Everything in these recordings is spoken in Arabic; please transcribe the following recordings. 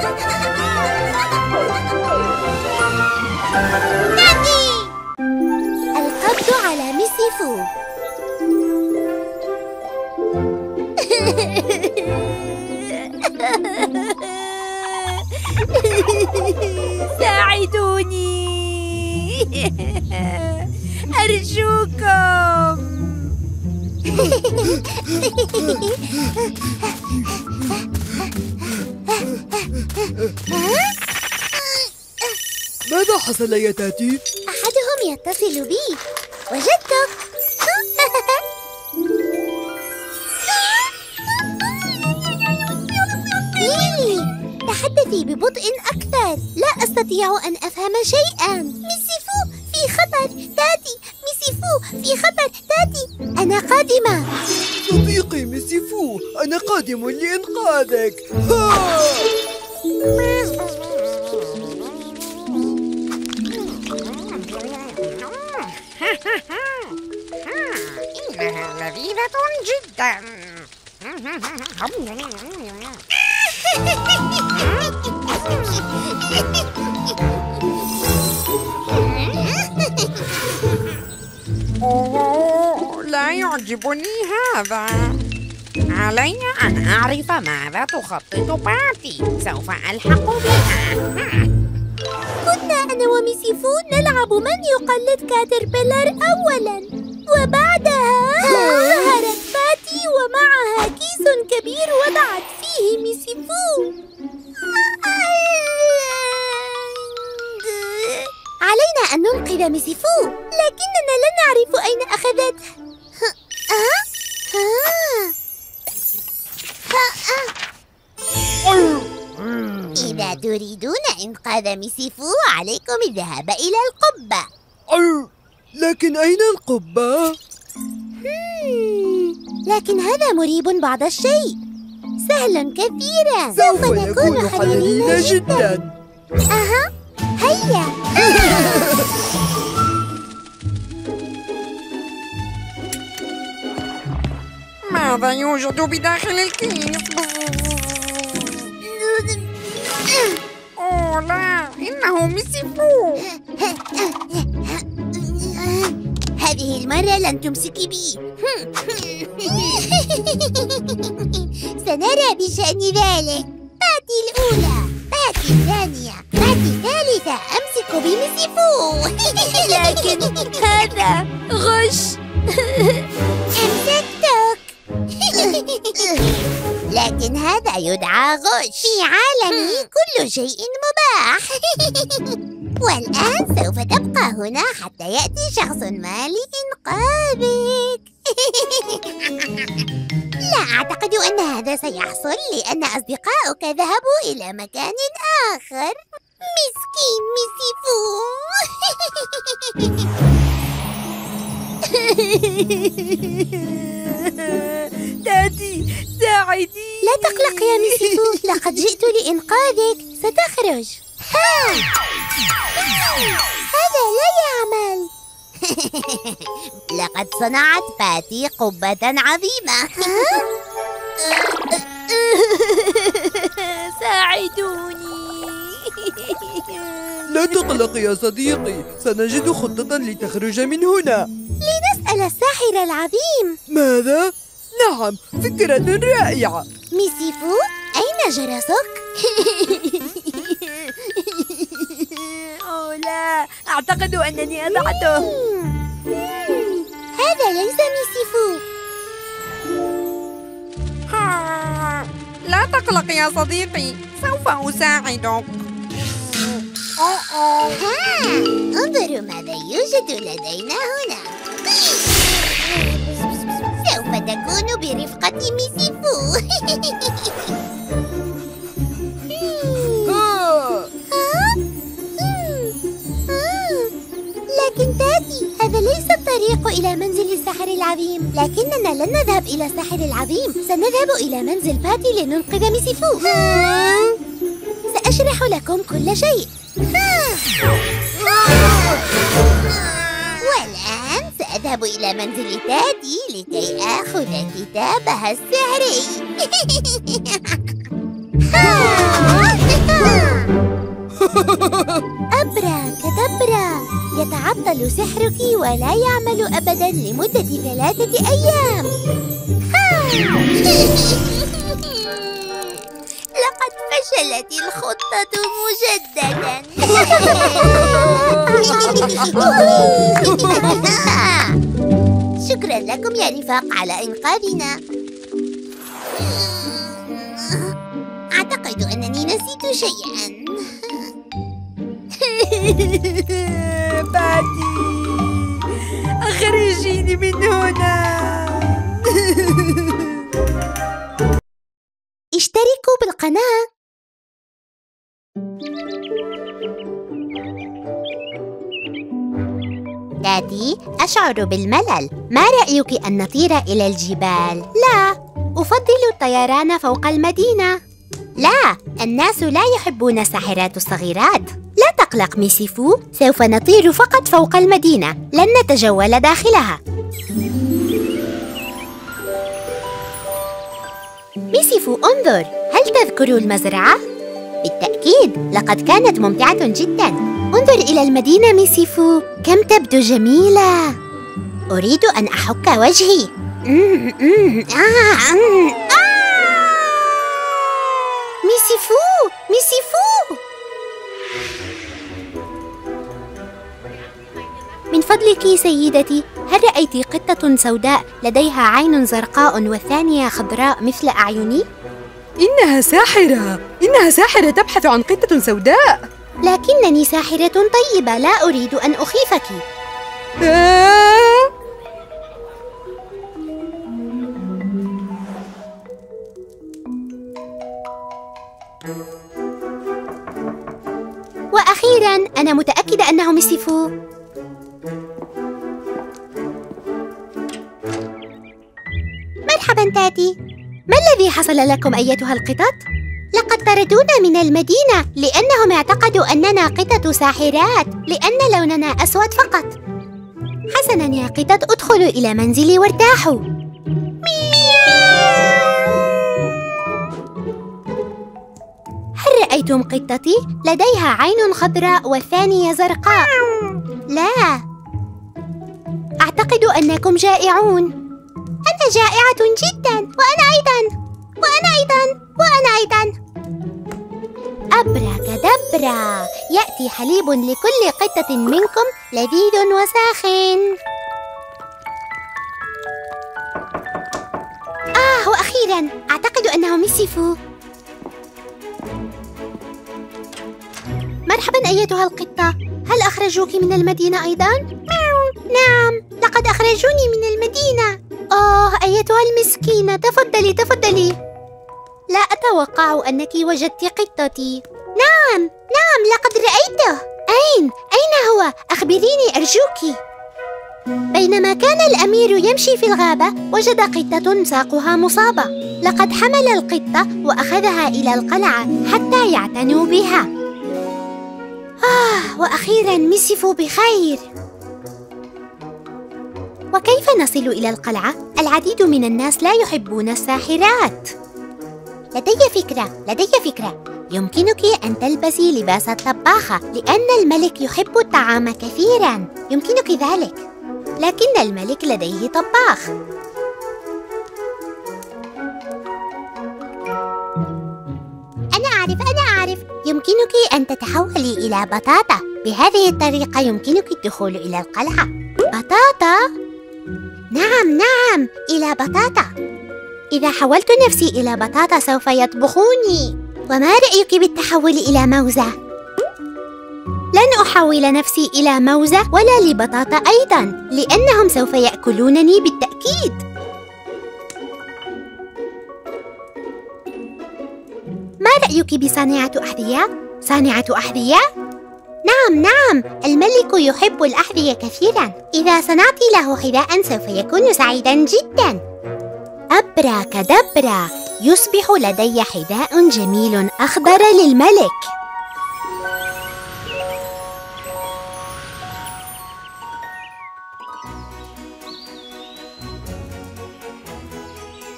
تاتي! القبض على ميسي فو. ساعدوني أرجوكم. ماذا حصل يا تاتي؟ أحدهم يتصل بي. وجدتك. ليلي، تحدثي ببطء أكثر. لا أستطيع أن أفهم شيئا. ميسي فو في خطر. تاتي، ميسي فو في خطر. تاتي، أنا قادمة. صديقي ميسي فو، أنا قادم لإنقاذك. إنها لذيذة جدا. أوه، لا يعجبني هذا. علي أن أعرف ماذا تخطط باتي. سوف ألحق بها. كنا أنا وميسي فو نلعب من يقلد كاتربيلر أولاً، وبعدها ظهرت باتي ومعها كيس كبير وضعت فيه ميسي فو. علينا أن ننقذ ميسي فو، لكننا لا نعرف أين أخذته. إذا تريدون إنقاذ ميسي فو عليكم الذهاب إلى القبة. لكن أين القبة؟ لكن هذا مريب بعض الشيء. سهل كثيرا. سوف نكون حذرين جدا. أها، هيا. ماذا يوجد بداخل الكيس؟ أوه لا، إنه ميسي فو. هذه المرة لن تمسكي بي. سنرى بشأن ذلك. باتي الأولى، باتي الثانية، باتي الثالثة. أمسك بميسي فو. لكن هذا غش. أمسكتك. لكن هذا يدعى غش. في عالمي كل شيء مباح. والآن سوف تبقى هنا حتى يأتي شخص ما لإنقاذك. لا أعتقد أن هذا سيحصل لأن أصدقاؤك ذهبوا إلى مكان آخر. مسكين ميسي فو. تاتي، ساعدي. لا تقلق يا ميسي فو، لقد جئت لإنقاذك. ستخرج. هذا لا يعمل. لقد صنعت باتي قبة عظيمة. ساعدوني. لا تقلق يا صديقي، سنجد خطة لتخرج من هنا. لنسأل الساحر العظيم. ماذا؟ نعم، فكرة رائعة. ميسي فو، أين جرسك؟ أوه لا، أعتقد أنني أضعته. هذا ليس ميسي فو. لا تقلق يا صديقي، سوف أساعدك. انظروا ماذا يوجد لدينا هنا. سوف تكون برفقة ميسي فو. لكن تاتي، هذا ليس الطريق إلى منزل الساحر العظيم. لكننا لن نذهب إلى الساحر العظيم، سنذهب إلى منزل باتي لننقذ ميسي فو. سأشرح لكم كل شيء. والآن سأذهب إلى منزل تاتي لكي آخذ كتابها السحري. أبراكادبرا، يتعطل سحرك ولا يعمل أبداً لمدة 3 أيام. لقد فشلت الخطة مجدداً. شكراً لكم يا رفاق على إنقاذنا. أعتقد أنني نسيت شيئاً. باتي، أخرجيني من هنا. اشتركوا بالقناة. دادي، أشعر بالملل. ما رأيك أن نطير إلى الجبال؟ لا، أفضل الطيران فوق المدينة. لا، الناس لا يحبون الساحرات الصغيرات. لا تقلق ميسيفو، سوف نطير فقط فوق المدينة، لن نتجول داخلها. ميسيفو، انظر، هل تذكر المزرعة؟ بالتأكيد، لقد كانت ممتعة جدا. انظر إلى المدينة ميسيفو، كم تبدو جميلة. أريد أن أحك وجهي. ميسيفو، ميسيفو، من فضلك سيدتي، هل رأيت قطة سوداء لديها عين زرقاء والثانية خضراء مثل أعيني؟ إنها ساحرة تبحث عن قطة سوداء. لكنني ساحرة طيبة، لا أريد أن أخيفك. وأخيراً، أنا متأكدة أنه ميسيفو. مرحباً تاتي. ما الذي حصل لكم أيتها القطط؟ لقد طردونا من المدينة لأنهم اعتقدوا أننا قطط ساحرات، لأن لوننا أسود فقط. حسناً يا قطط، ادخلوا إلى منزلي وارتاحوا. هل رأيتم قطتي؟ لديها عين خضراء والثانية زرقاء. لا، أعتقد أنكم جائعون. أنا جائعة جداً، وأنا أيضاً. أبراكادبرا، يأتي حليب لكل قطة منكم لذيذ وساخن. وأخيراً، أعتقد أنه ميسيفو. مرحباً أيتها القطة، هل أخرجوك من المدينة أيضاً؟ نعم، لقد أخرجوني من المدينة. أيتها المسكينة، تفضلي. لا أتوقع أنك وجدت قطتي. نعم، لقد رأيته. أين هو؟ أخبريني أرجوك. بينما كان الأمير يمشي في الغابة، وجد قطة ساقها مصابة. لقد حمل القطة وأخذها إلى القلعة حتى يعتنوا بها. وأخيراً ميسيفو بخير. وكيف نصل إلى القلعة؟ العديد من الناس لا يحبون الساحرات. لدي فكرة. يمكنك أن تلبسي لباس الطباخة، لأن الملك يحب الطعام كثيراً. يمكنك ذلك، لكن الملك لديه طباخ. أنا أعرف. يمكنك أن تتحولي إلى بطاطا. بهذه الطريقة يمكنك الدخول إلى القلعة. بطاطا؟ نعم، إلى بطاطا. إذا حولت نفسي إلى بطاطا سوف يطبخوني. وما رأيك بالتحول إلى موزة؟ لن أحول نفسي إلى موزة ولا لبطاطا أيضاً، لأنهم سوف يأكلونني بالتأكيد. ما رأيك بصانعة أحذية؟ نعم، الملك يحب الأحذية كثيراً. إذا صنعت له حذاء سوف يكون سعيداً جداً. أبراكادبرا، يصبح لدي حذاء جميل أخضر للملك.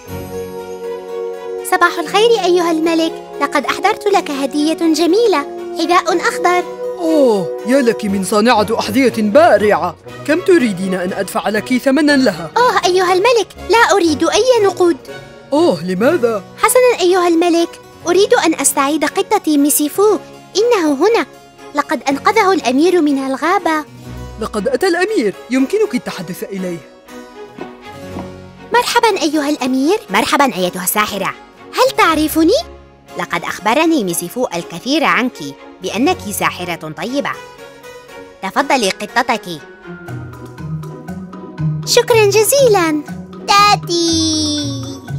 صباح الخير أيها الملك، لقد أحضرت لك هدية جميلة. حذاء أخضر. أوه، يا لك من صانعة أحذية بارعة. كم تريدين أن أدفع لك ثمناً لها؟ أيها الملك، لا أريد أي نقود. لماذا؟ حسناً أيها الملك، أريد أن أستعيد قطتي ميسيفو. إنه هنا، لقد أنقذه الأمير من الغابة. لقد أتى الأمير، يمكنك التحدث إليه. مرحباً أيها الأمير. مرحباً أيتها الساحرة. هل تعرفني؟ لقد أخبرني ميسيفو الكثير عنك، بأنك ساحرة طيبة. تفضلي قطتك. شكراً جزيلاً. تاتي.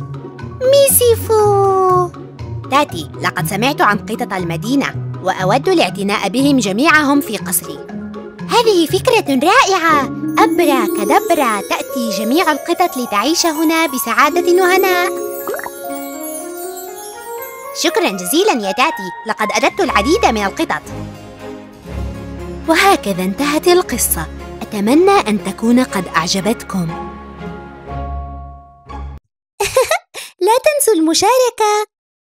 ميسيفو. تاتي، لقد سمعت عن قطط المدينة وأود الاعتناء بهم جميعهم في قصري. هذه فكرة رائعة. أبرا كدبرا، تأتي جميع القطط لتعيش هنا بسعادة وهناء. شكراً جزيلاً يا تاتي، لقد أجدت العديد من القطط. وهكذا انتهت القصة. أتمنى أن تكون قد أعجبتكم. لا تنسوا المشاركة.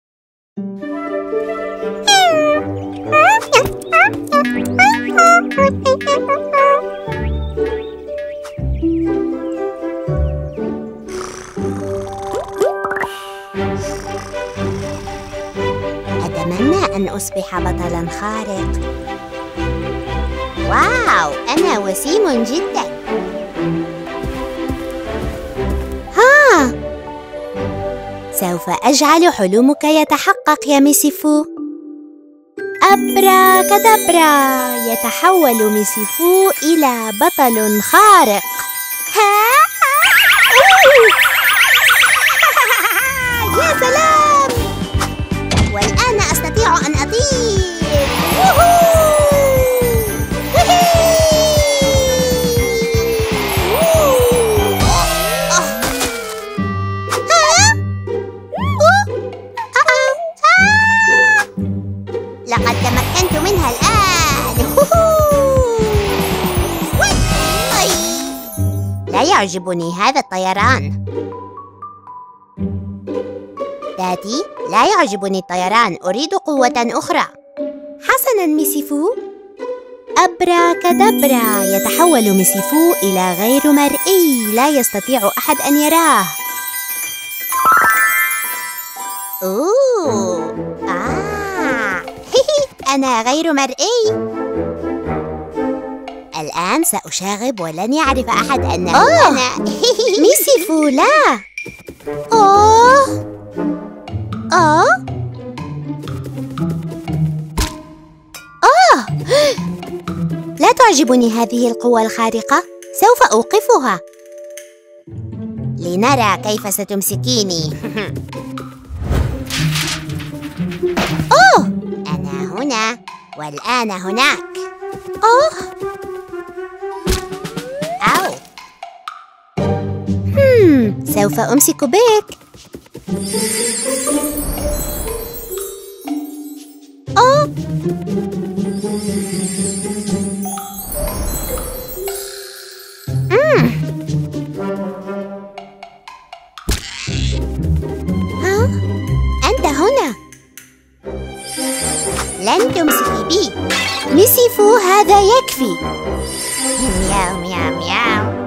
أتمنى أن أصبح بطلاً خارق. واو، أنا وسيم جداً. سوف أجعل حلمك يتحقق يا ميسيفو. أبرا كدبرا، يتحول ميسيفو إلى بطل خارق. يا سلام! والآن أستطيع أن أطير. لقد تمكنت منها الآن. لا يعجبني هذا الطيران. تاتي، لا يعجبني الطيران، أريد قوة أخرى. حسناً ميسيفو. أبرا كدبرا، يتحول ميسيفو إلى غير مرئي، لا يستطيع أحد أن يراه. أنا غير مرئي. الآن سأشاغب ولن يعرف أحد أنه أنا. ميسيفو، لا. لا تعجبني هذه القوة الخارقة. سوف أوقفها لنرى كيف ستمسكيني. أنا هنا والآن هناك. أو سوف أمسك بك. أنت هنا. لن تمسكي بي. ميسيفو، هذا يكفي. مياو مياو مياو.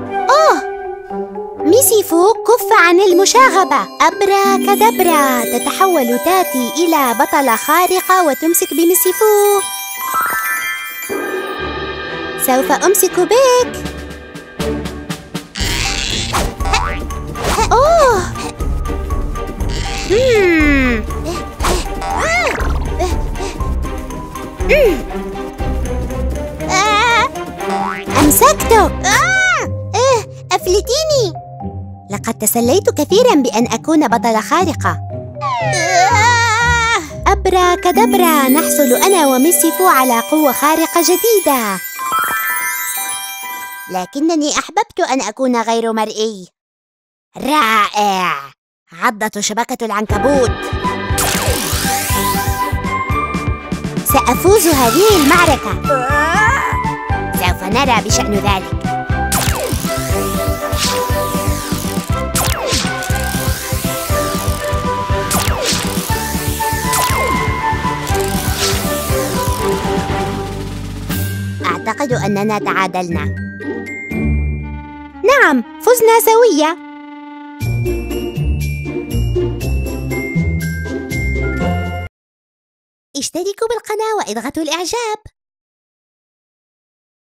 ميسيفو، كف عن المشاغبة. أبرا كدبرا، تتحول تاتي إلى بطلة خارقة وتمسك بميسيفو. سوف أمسك بك. أمسكته. أفلتيني. لقد تسليت كثيراً بأن أكون بطلة خارقة. أبرا كدبرا، نحصل أنا وميسيفو على قوة خارقة جديدة. لكنني أحببت أن أكون غير مرئي. رائع. عضة شبكة العنكبوت. سأفوز هذه المعركة. سوف نرى بشأن ذلك. أعتقد أننا تعادلنا. نعم، فزنا سوية. اشتركوا بالقناة واضغطوا الإعجاب.